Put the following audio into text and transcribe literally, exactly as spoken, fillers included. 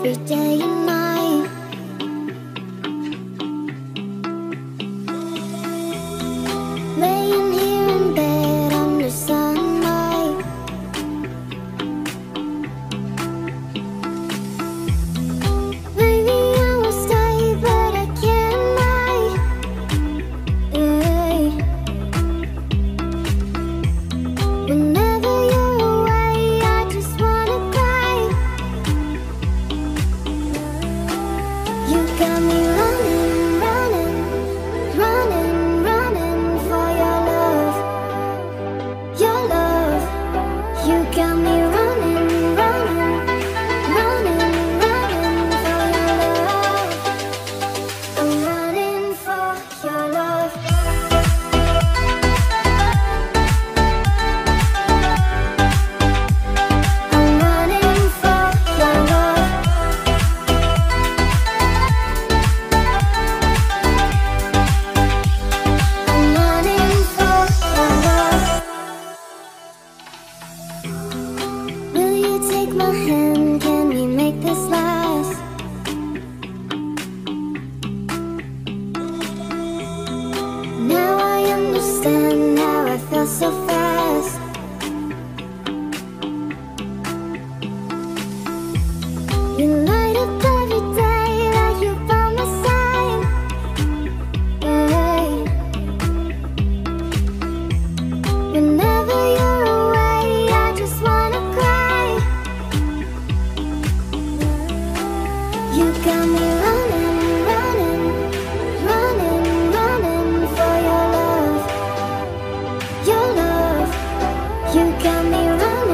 every day and night. Laying here in bed under sunlight. Maybe I will stay, but I can't lie. Hey. Whenever you're away, I just wanna cry. You got me running, running, running, running for your love, your love. You got me running, running, running, running for your love. I'm running for your love. I'm running for your love. I'm running for your love. Will you take my hand? Can we make this last? Now I understand how I felt so fast. You light up every day like you by my side. Hey. Whenever you're away, I just wanna cry. You got me running, running, running, running for your love, your love. You got me running.